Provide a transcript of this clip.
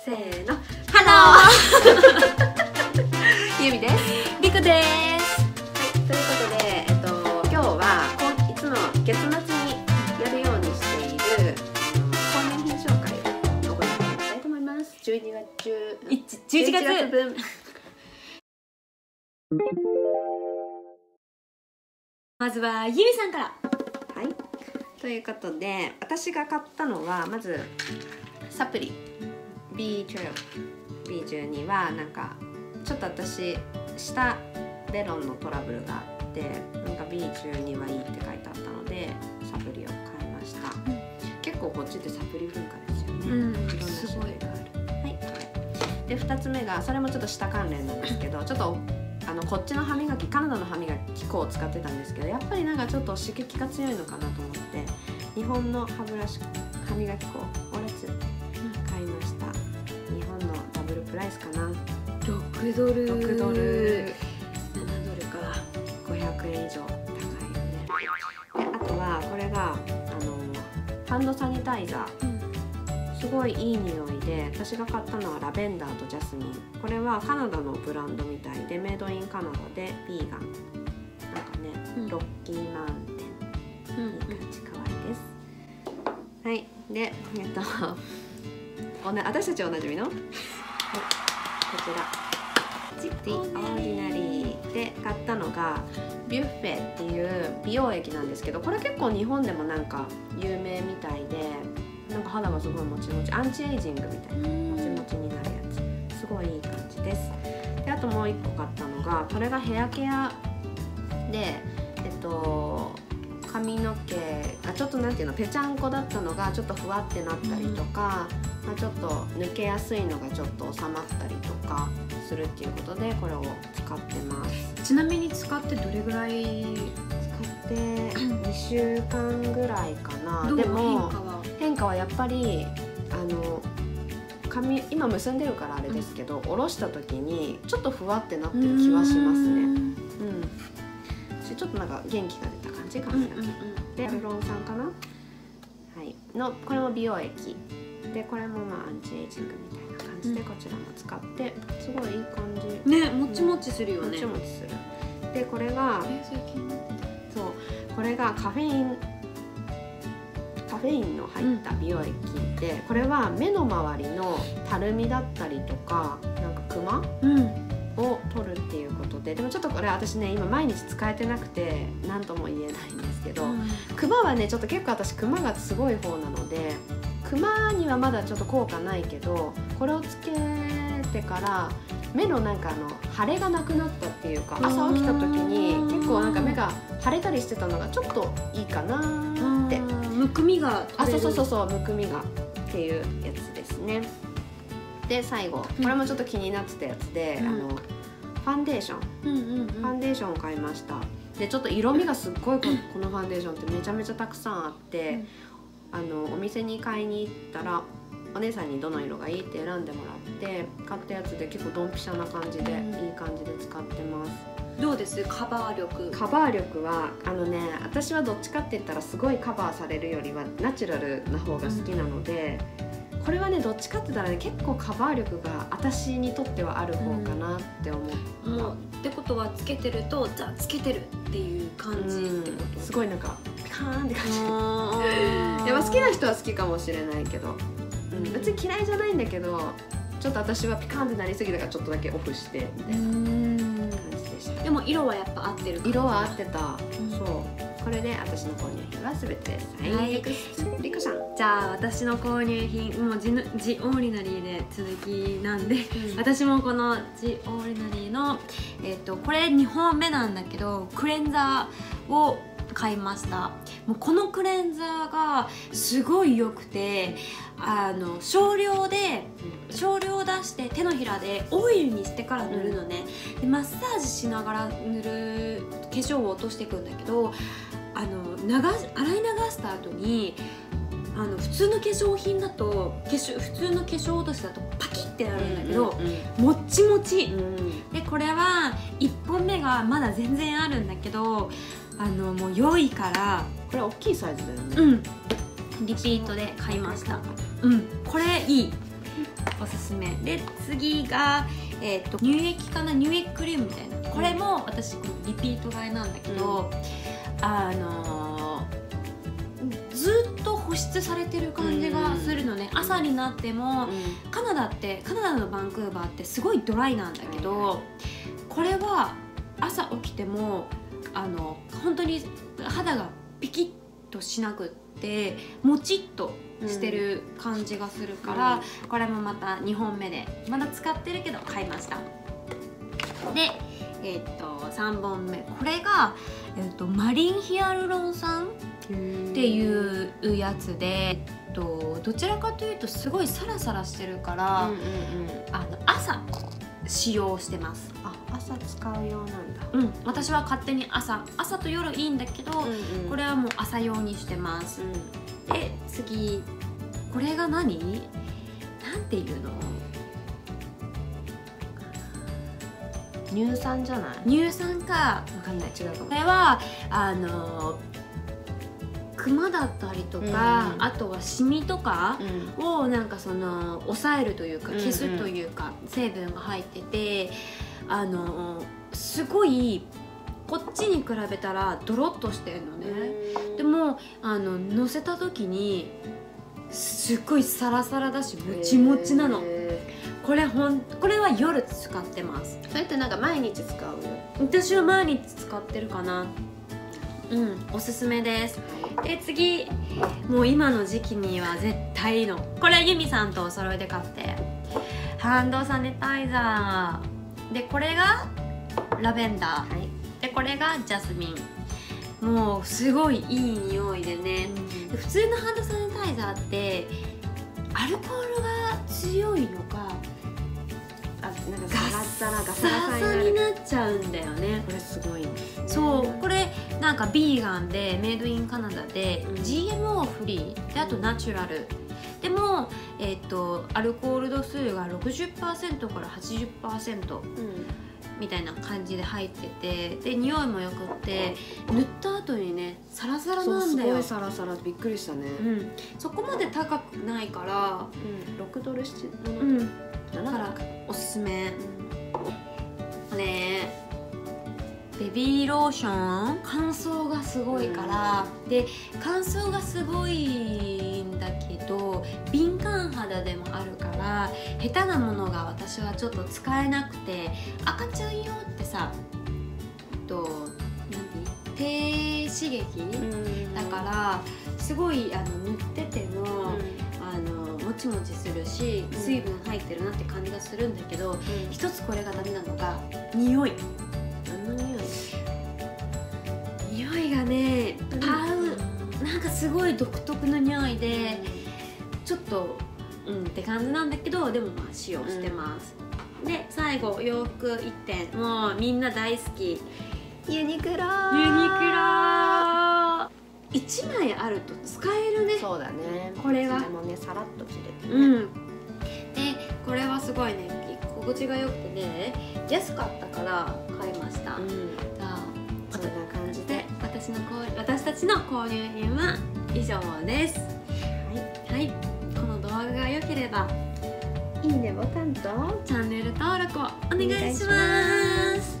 せーの、ハローゆみです。 りくです。 はい、ということで、今日はいつも月末にやるようにしている購入品紹介を行っていきたいと思います。11月分まずはゆみさんから。 はい、ということで、私が買ったのはまずサプリ B12 はなんかちょっと私舌ベロンのトラブルがあって、なんか B12 はいいって書いてあったのでサプリを買いました、結構こっちってサプリ文化ですよね、いろんな種類がある。はい、で2つ目が、それもちょっと舌関連なんですけど、ちょっとこっちの歯磨き、カナダの歯磨き粉を使ってたんですけど、やっぱりなんかちょっと刺激が強いのかなと思って、日本の歯磨き粉オレツ買いました。日本のダブルプライスかな、 6ドル、 6ドル、 7ドルか、 500円以上高いよね。であとはこれがハンドサニタイザー、すごいいい匂いで、私が買ったのはラベンダーとジャスミン。これはカナダのブランドみたいで、メイドインカナダでビーガン、なんかね、ロッキーマウンテン、いい感じ、可愛いです。はい、で私たちおなじみの、はい、こちら The Ordinary で買ったのがビュッフェっていう美容液なんですけど、これ結構日本でもなんか有名みたいで、なんか肌がすごいもちもち、アンチエイジングみたいなもちもちになるやつ、すごいいい感じです。であともう一個買ったのが、これがヘアケアで、髪の毛がちょっとなんていうの、ぺちゃんこだったのがちょっとふわってなったりとか、ちょっと抜けやすいのがちょっと収まったりとかするっていうことで、これを使ってます。 ちなみに使ってどれぐらい？ 使って2週間ぐらいかな。 どう？ でも変化はやっぱり髪今結んでるからあれですけど、下ろした時にちょっとふわってなってる気はしますね。ちょっとなんか元気が出た感じ、髪の毛で、ルロンさんかな、はい、のこれも美容液で、これもまあアンチエイジングみたいな感じで、こちらも使ってすごいいい感じね、もちもちするよね。 もちもちする。でこれがそう、これがカフェインの入った美容液で、これは目の周りのたるみだったりとか、なんかクマ、を取るっていうことで、でもちょっとこれ私ね、今毎日使えてなくて何とも言えないんですけど、クマはねちょっと結構私クマがすごい方なので、クマにはまだちょっと効果ないけど、これをつけてから目のなんか腫れがなくなったっていうか、朝起きた時に結構なんか目が腫れたりしてたのがちょっといいかなって。 むくみが取れる。 そうむくみがっていうやつですね。で最後、これもちょっと気になってたやつで、ファンデーション、ファンデーションを買いました。でちょっと色味がすっごいこのファンデーションってめちゃめちゃたくさんあって、お店に買いに行ったらお姉さんにどの色がいいって選んでもらって買ったやつで、結構ドンピシャな感じで、いい感じで使ってます。 どうです？カバー力は私はどっちかって言ったらすごいカバーされるよりはナチュラルな方が好きなので、これはねどっちかって言ったらね、結構カバー力が私にとってはある方かなって思う。 ってことはつけてると、じゃあつけてるっていう感じってこと？ すごいなんかピカーンって感じ。でも好きな人は好きかもしれないけど、別に嫌いじゃないんだけど、ちょっと私はピカーンってなりすぎたからちょっとだけオフしてみたいな感じでした。 でも色はやっぱ合ってる。 色は合ってた。そう。これで私の購入品は全て最悪です。リカさん。 じゃあ私の購入品、もうジオーリナリーで続きなんで、私もこのジオーリナリーのこれ2本目なんだけど、クレンザーを買いました。もうこのクレンザーがすごい良くて、少量出して手のひらでオイルにしてから塗るのね。でマッサージしながら塗る、化粧を落としていくんだけど、洗い流した後に普通の化粧品だと普通の化粧落としだとパキッてなるんだけど、もっちもち、でこれは1本目がまだ全然あるんだけど、もう良いから、 これ大きいサイズだよね。 リピートで買いました。これいい。 おすすめで、次が、乳液かな、乳液クリームみたいな、これも私リピート買いなんだけど、ずっと保湿されてる感じがするのね、朝になっても、カナダのバンクーバーってすごいドライなんだけど、これは朝起きても本当に肌がピキッとしなくってもちっとしてる感じがするから、これもまた2本目でまだ使ってるけど買いました。で3本目、これが、マリンヒアルロン酸っていうやつで、どちらかというとすごいサラサラしてるから、朝使用してます。 朝使うようなんだ。 私は勝手に朝と夜いいんだけど、これはもう朝用にしてます。で次、これがなんていうの、 乳酸じゃない？ 乳酸かわかんない、違うかも。 これはクマだったりとか、あとはシミとかをなんか抑えるというか消すというか、成分が入ってて、すごいこっちに比べたらドロッとしてるのね。でも乗せた時にすっごいサラサラだしもちもちなの。これは夜使ってます。 それってなんか毎日使う？ 私は毎日使ってるかな。おすすめです。で次、もう今の時期には絶対いいの、これはユミさんとお揃いで買って、ハンドサニタイザーで、これがラベンダー、でこれがジャスミン。もうすごいいい匂いでね、で普通のハンドサニタイザーってアルコールが強いのか、 なんかガサガサになっちゃうんだよね。 これすごいね。 そう、これなんかビーガンでメイドインカナダで、GMO フリーで、あとナチュラルでも、アルコール度数が 60% から 80%、みたいな感じで入ってて、で匂いもよくって、塗った後にねサラサラなんだよ。 すごいサラサラ、びっくりしたね。 そこまで高くないから、 $6、 だからおすすめ。これベビーローション、乾燥がすごいから、で乾燥がすごいんだけど敏感肌でもあるから、下手なものが私はちょっと使えなくて、赤ちゃん用ってさ、低刺激、だからすごい塗ってても、もちもちするし水分入ってるなって感じがするんだけど、一つこれがダメなのが匂い。匂いがね、なんかすごい独特の匂いで、ちょっとって感じなんだけど、でもまあ使用してます。で最後、洋服1点、もうみんな大好き、 ユニクロ。 1枚あると使えるね。 そうだね。 これはでもね、さらっと着れてね。 でこれはすごいね、心地が良くてね、安かったから買いました。 そんな感じで私たちの購入品は以上です。はい、この動画が良ければいいねボタンとチャンネル登録をお願いします。